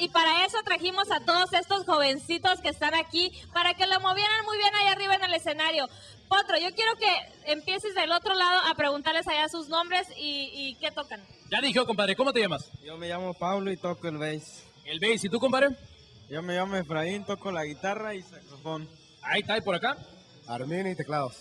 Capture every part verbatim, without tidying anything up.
y para eso trajimos a todos estos jovencitos que están aquí, para que lo movieran muy bien ahí arriba en el escenario. Potro, yo quiero que empieces del otro lado a preguntarles allá sus nombres y, y qué tocan. Ya dijo, compadre, ¿cómo te llamas? Yo me llamo Pablo y toco el bass. El bass, ¿y tú, compadre? Yo me llamo Efraín, toco la guitarra y saxofón. Ahí está, ¿y por acá? Armin y teclados.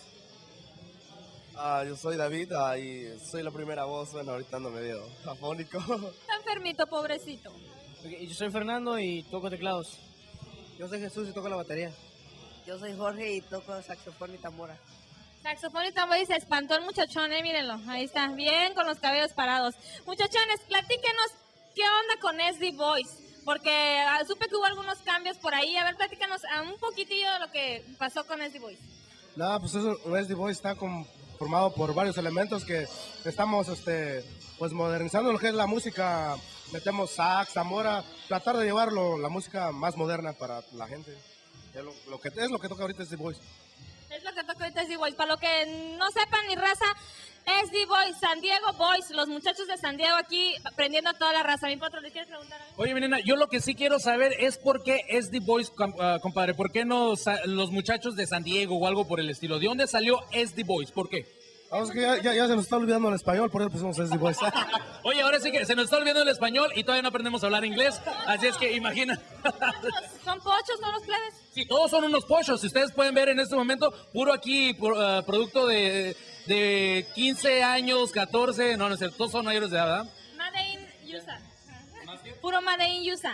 Ah, yo soy David ah, y soy la primera voz, bueno, ahorita ando medio afónico. Está enfermito, pobrecito. Yo soy Fernando y toco teclados. Yo soy Jesús y toco la batería. Yo soy Jorge y toco saxofón y tambora. Saxofón y tambor y se espantó el muchachón, eh, mírenlo, ahí está, bien con los cabellos parados. Muchachones, platíquenos qué onda con S D Boys, porque ah, supe que hubo algunos cambios por ahí. A ver, platícanos ah, un poquitillo de lo que pasó con S D Boys. Nada, pues eso, S D Boys está conformado por varios elementos que estamos este, pues modernizando lo que es la música. Metemos sax, tambora, tratar de llevarlo, la música más moderna para la gente. Es lo, lo que, es lo que toca ahorita S D Boys. Es lo que toca ahorita S D Boys. Para lo que no sepan ni raza, S D Boys, San Diego Boys, los muchachos de San Diego aquí prendiendo a toda la raza. Mi Potro, ¿le quieres preguntar algo? Oye, mi nena, yo lo que sí quiero saber es por qué S D Boys, com- uh, compadre, ¿por qué no sa- los muchachos de San Diego o algo por el estilo? ¿De dónde salió S D Boys? ¿Por qué? Vamos, que ya, ya, ya se nos está olvidando el español, por eso pusimos S D Boys. Oye, ahora sí que se nos está olvidando el español y todavía no aprendemos a hablar inglés, así es que imagina. Son pochos, no los plebes. Sí, todos son unos pochos. Si ustedes pueden ver en este momento, puro aquí, por, uh, producto de, de quince años, catorce, no, no sé, todos son mayores de edad, ¿verdad? Made in U S A. Puro Made in U S A.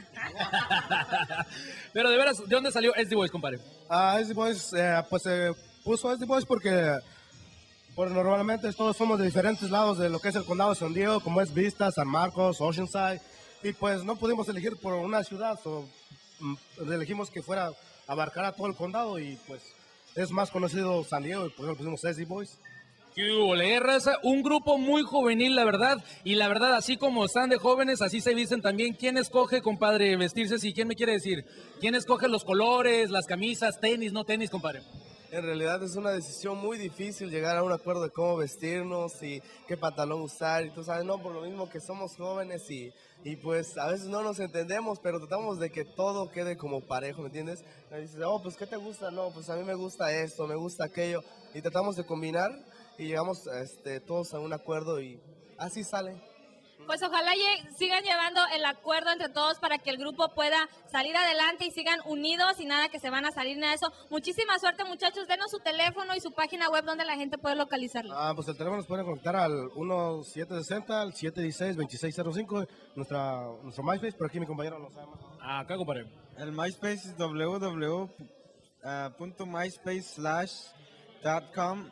Pero de veras, ¿de dónde salió S D Boys, compadre? Ah, S D Boys, eh, pues se puso S D Boys porque pues, normalmente todos somos de diferentes lados de lo que es el condado de San Diego, como es Vista, San Marcos, Oceanside, y pues no pudimos elegir por una ciudad, so, mm, elegimos que fuera abarcar a todo el condado y pues es más conocido San Diego y por eso pusimos S D Boys. ¿Qué hubo, le, raza? Un grupo muy juvenil, la verdad, y la verdad, así como están de jóvenes, así se visten también. ¿Quién escoge, compadre, vestirse así? ¿Quién me quiere decir? ¿Quién escoge los colores, las camisas, tenis, no tenis, compadre? En realidad es una decisión muy difícil llegar a un acuerdo de cómo vestirnos y qué pantalón usar. Y tú sabes, no, por lo mismo que somos jóvenes y, y pues a veces no nos entendemos, pero tratamos de que todo quede como parejo, ¿me entiendes? Me dices, oh, pues ¿qué te gusta? No, pues a mí me gusta esto, me gusta aquello. Y tratamos de combinar y llegamos este, todos a un acuerdo y así sale. Pues ojalá lle- sigan llevando el acuerdo entre todos para que el grupo pueda salir adelante y sigan unidos y nada que se van a salir nada de eso. Muchísima suerte, muchachos. Denos su teléfono y su página web donde la gente puede localizarlo. Ah, pues el teléfono nos pueden conectar al uno siete seis cero, al siete uno seis, dos seis cero cinco, nuestra, nuestro MySpace, por aquí mi compañero lo sabe más. Acá, compadre. El MySpace es www punto myspace slash dot com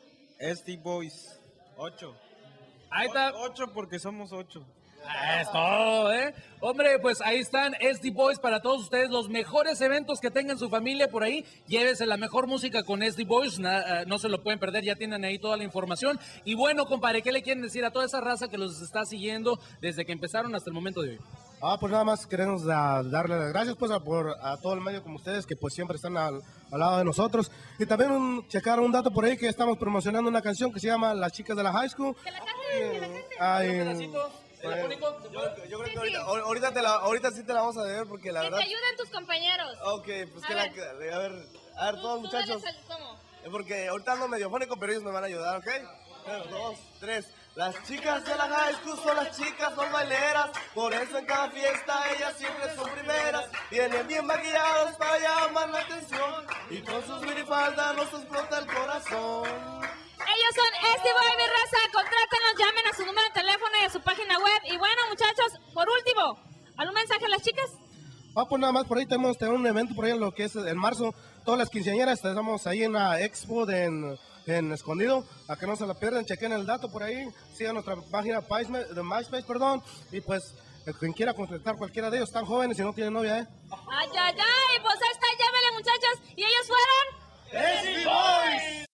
S D Boys ocho. Ahí está. ocho porque somos ocho. Es todo, ¿eh? Hombre, pues ahí están S D Boys para todos ustedes. Los mejores eventos que tengan su familia por ahí. Llévese la mejor música con S D Boys. Na- uh, no se lo pueden perder, ya tienen ahí toda la información. Y bueno, compadre, ¿qué le quieren decir a toda esa raza que los está siguiendo desde que empezaron hasta el momento de hoy? Ah, pues nada más queremos ah, darle las gracias pues a, por, a todo el medio como ustedes que pues siempre están al, al lado de nosotros. Y también un, checar un dato por ahí que estamos promocionando una canción que se llama Las Chicas de la High School. Que la canten, que la canten. Ah, y- ¿Un pedacito telefónico? Yo, yo creo Sí, que ahorita, sí. ahor- ahorita, te la, ahorita sí te la vamos a ver porque la Que verdad... te ayuden tus compañeros. Ok, pues A que ver. la... A ver, a ver Tú- todos tú muchachos. dales el- ¿cómo? Es porque ahorita ando medio fónico, pero ellos me van a ayudar, ¿ok? Uno, dos, tres. Las chicas de la high school son las chicas, son baileras. Por eso en cada fiesta ellas siempre son primeras. Vienen bien maquillados para llamar la atención. Y con sus minifaldas nos explota el corazón. Ellos son S D Boy, mi raza. Contrátenos, llamen a su número de teléfono y a su página web. Y bueno, muchachos, por último, ¿algún mensaje a las chicas? Ah, pues nada más por ahí tenemos, tenemos un evento por ahí en lo que es en marzo. Todas las quinceañeras estamos ahí en la Expo de, en, en Escondido. A que no se la pierdan, chequen el dato por ahí. Sigan nuestra página Paisme- de MySpace, perdón. Y pues, el quien quiera contactar cualquiera de ellos, están jóvenes y no tienen novia, ¿eh? Ay, ay, ay, pues ahí está, llámenle, muchachos. ¿Y ellos fueron? ¡S D Boys!